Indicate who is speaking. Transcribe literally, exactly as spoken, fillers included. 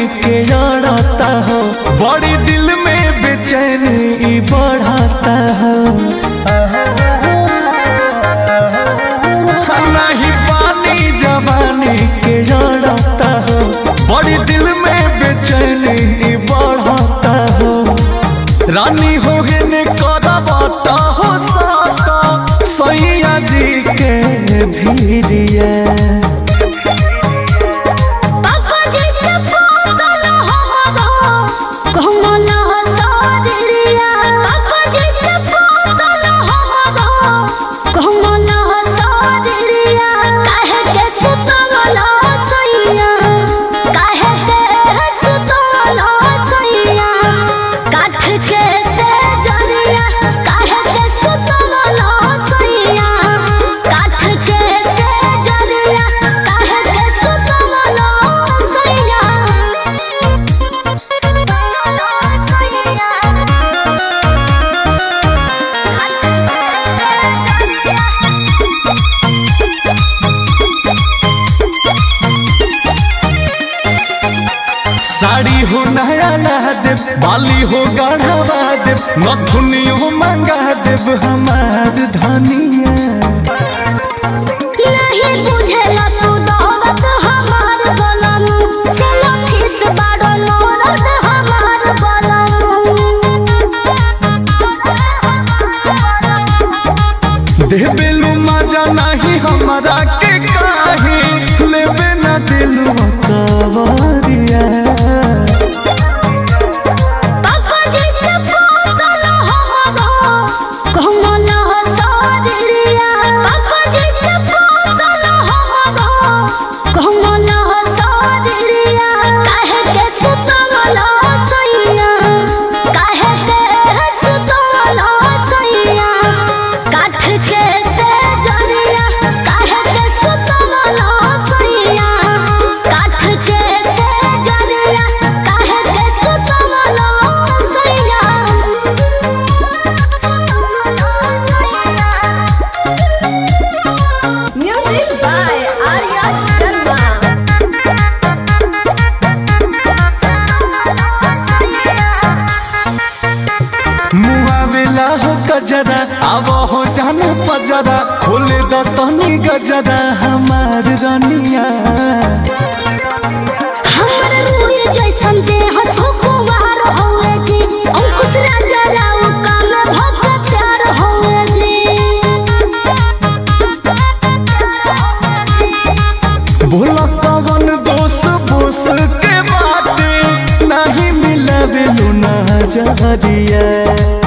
Speaker 1: के अड़ता हो, बड़ी दिल में बेचैनी बढ़ता हो। नहीं पानी जवानी के अड़ता हो, बड़ी दिल में बेचैनी बढ़ता हो। रानी हो ने करवाता हो साका सैया जी के भीरिया। साड़ी हो नया ला देव, बाली हो गढ़वा देव, नथुनी हो मंगा देव हमार धनिया।
Speaker 2: नहीं बुझेला तू दौलत हमार बलनु, सेल्फी से बड़ो नौरत हमार बलनु।
Speaker 1: देबेलु मजा नहीं हमरा के काहे, लेबे ना दिलवा कवरिया। मुआवेला हो गजरा आवो हो जाने पजरा, खोले द तनी गजरा हमार रनिया।
Speaker 2: हमर रूह जैसन देह सुकुमार होए जी, अंकुश राजा राव का में भक्त प्यार होए जी।
Speaker 1: भोला कवन दोष बोस के बाटे, नहीं मिलावे लुना जहरिया।